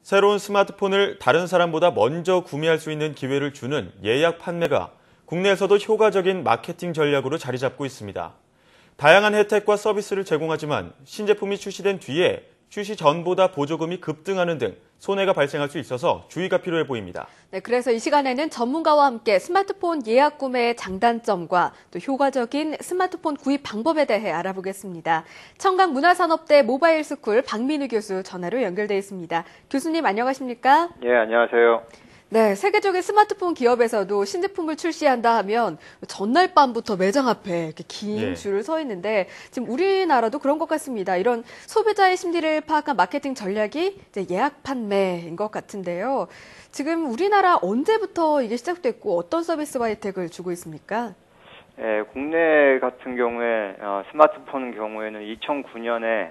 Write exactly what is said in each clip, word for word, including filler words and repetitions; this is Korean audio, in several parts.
새로운 스마트폰을 다른 사람보다 먼저 구매할 수 있는 기회를 주는 예약 판매가 국내에서도 효과적인 마케팅 전략으로 자리 잡고 있습니다. 다양한 혜택과 서비스를 제공하지만 신제품이 출시된 뒤에 출시 전보다 보조금이 급등하는 등 손해가 발생할 수 있어서 주의가 필요해 보입니다. 네, 그래서 이 시간에는 전문가와 함께 스마트폰 예약 구매의 장단점과 또 효과적인 스마트폰 구입 방법에 대해 알아보겠습니다. 청강문화산업대 모바일 스쿨 박민우 교수 전화로 연결돼 있습니다. 교수님 안녕하십니까? 예, 안녕하세요. 네, 세계적인 스마트폰 기업에서도 신제품을 출시한다 하면 전날 밤부터 매장 앞에 이렇게 긴 네. 줄을 서 있는데 지금 우리나라도 그런 것 같습니다. 이런 소비자의 심리를 파악한 마케팅 전략이 이제 예약 판매인 것 같은데요. 지금 우리나라 언제부터 이게 시작됐고 어떤 서비스와 혜택을 주고 있습니까? 예, 국내 같은 경우에 어, 스마트폰 경우에는 이천구 년에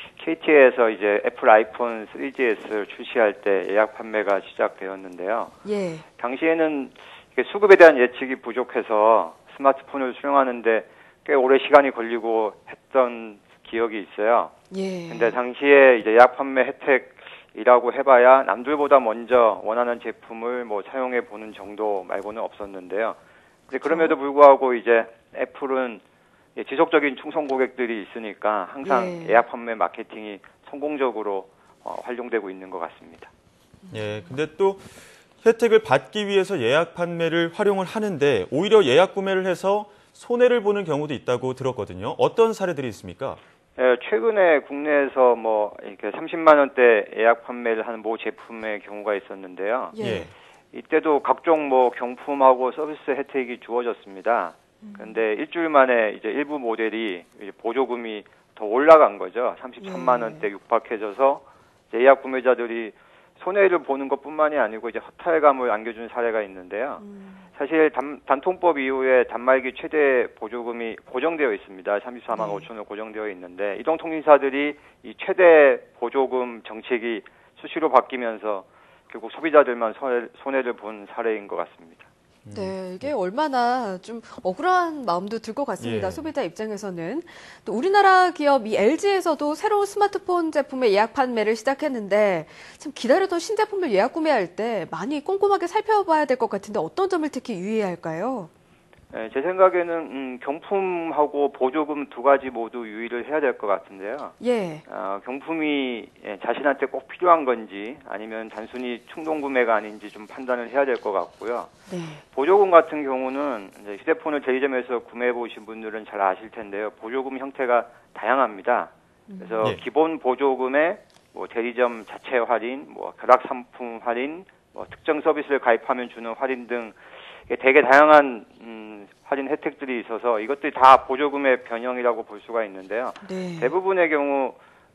케이티에서 이제 애플 아이폰 쓰리지에스를 출시할 때 예약 판매가 시작되었는데요. 예. 당시에는 수급에 대한 예측이 부족해서 스마트폰을 수령하는데 꽤 오래 시간이 걸리고 했던 기억이 있어요. 예. 근데 당시에 이제 예약 판매 혜택이라고 해봐야 남들보다 먼저 원하는 제품을 뭐 사용해 보는 정도 말고는 없었는데요. 근데 그럼에도 불구하고 이제 애플은 지속적인 충성 고객들이 있으니까 항상 예. 예약 판매 마케팅이 성공적으로 어, 활용되고 있는 것 같습니다. 예, 근데 또 혜택을 받기 위해서 예약 판매를 활용을 하는데 오히려 예약 구매를 해서 손해를 보는 경우도 있다고 들었거든요. 어떤 사례들이 있습니까? 예, 최근에 국내에서 뭐 이렇게 삼십만 원대 예약 판매를 하는 모 제품의 경우가 있었는데요. 예. 이때도 각종 뭐 경품하고 서비스 혜택이 주어졌습니다. 그런데 일주일 만에 이제 일부 모델이 이제 보조금이 더 올라간 거죠. 삼십삼만 원대 육박해져서 예약 구매자들이 손해를 보는 것뿐만이 아니고 이제 허탈감을 안겨준 사례가 있는데요. 음. 사실 단, 단통법 이후에 단말기 최대 보조금이 고정되어 있습니다. 삼십사만 네. 오천 원 고정되어 있는데 이동통신사들이 이 최대 보조금 정책이 수시로 바뀌면서 결국 소비자들만 손해, 손해를 본 사례인 것 같습니다. 네, 이게 얼마나 좀 억울한 마음도 들 것 같습니다. 예. 소비자 입장에서는. 또 우리나라 기업 이 엘지에서도 새로운 스마트폰 제품의 예약 판매를 시작했는데 참 기다리던 신제품을 예약 구매할 때 많이 꼼꼼하게 살펴봐야 될 것 같은데 어떤 점을 특히 유의해야 할까요? 네, 제 생각에는 음, 경품하고 보조금 두 가지 모두 유의를 해야 될 것 같은데요. 예. 어, 경품이 예, 자신한테 꼭 필요한 건지 아니면 단순히 충동 구매가 아닌지 좀 판단을 해야 될 것 같고요. 네. 보조금 같은 경우는 이제 휴대폰을 대리점에서 구매해 보신 분들은 잘 아실 텐데요. 보조금 형태가 다양합니다. 그래서 네. 기본 보조금에 뭐 대리점 자체 할인, 뭐 결합 상품 할인, 뭐 특정 서비스를 가입하면 주는 할인 등 되게 다양한 음, 할인 혜택들이 있어서 이것들이 다 보조금의 변형이라고 볼 수가 있는데요. 네. 대부분의 경우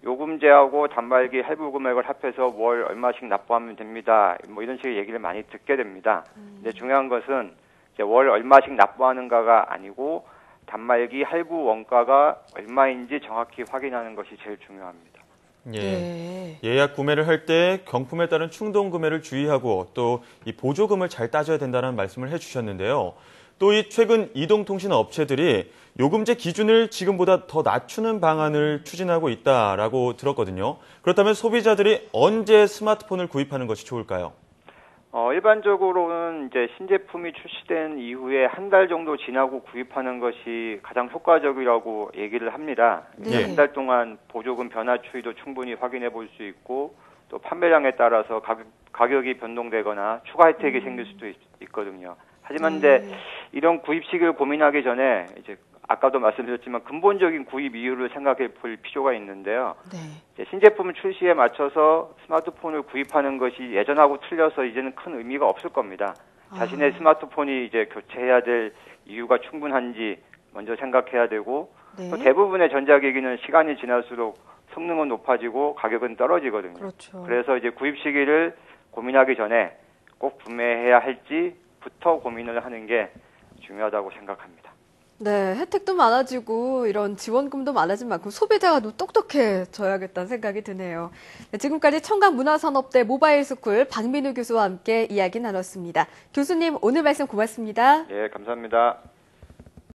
요금제하고 단말기 할부 금액을 합해서 월 얼마씩 납부하면 됩니다. 뭐 이런 식의 얘기를 많이 듣게 됩니다. 음. 근데 중요한 것은 이제 월 얼마씩 납부하는가가 아니고 단말기 할부 원가가 얼마인지 정확히 확인하는 것이 제일 중요합니다. 예. 네. 예약 구매를 할 때 경품에 따른 충동 구매를 주의하고 또 이 보조금을 잘 따져야 된다는 말씀을 해주셨는데요. 또 이 최근 이동통신 업체들이 요금제 기준을 지금보다 더 낮추는 방안을 추진하고 있다라고 들었거든요. 그렇다면 소비자들이 언제 스마트폰을 구입하는 것이 좋을까요? 어, 일반적으로는 이제 신제품이 출시된 이후에 한 달 정도 지나고 구입하는 것이 가장 효과적이라고 얘기를 합니다. 네. 한 달 동안 보조금 변화 추이도 충분히 확인해 볼 수 있고 또 판매량에 따라서 가격, 가격이 변동되거나 추가 혜택이 음. 생길 수도 있, 있거든요. 하지만 근데 네. 이런 구입 시기를 고민하기 전에 이제 아까도 말씀드렸지만 근본적인 구입 이유를 생각해 볼 필요가 있는데요. 네. 이제 신제품 출시에 맞춰서 스마트폰을 구입하는 것이 예전하고 틀려서 이제는 큰 의미가 없을 겁니다. 아. 자신의 스마트폰이 이제 교체해야 될 이유가 충분한지 먼저 생각해야 되고 네. 또 대부분의 전자기기는 시간이 지날수록 성능은 높아지고 가격은 떨어지거든요. 그렇죠. 그래서 이제 구입 시기를 고민하기 전에 꼭 구매해야 할지부터 고민을 하는 게 중요하다고 생각합니다. 네, 혜택도 많아지고 이런 지원금도 많아진 만큼 소비자가 더 똑똑해져야겠다는 생각이 드네요. 네, 지금까지 청강문화산업대 모바일 스쿨 박민우 교수와 함께 이야기 나눴습니다. 교수님, 오늘 말씀 고맙습니다. 예, 감사합니다.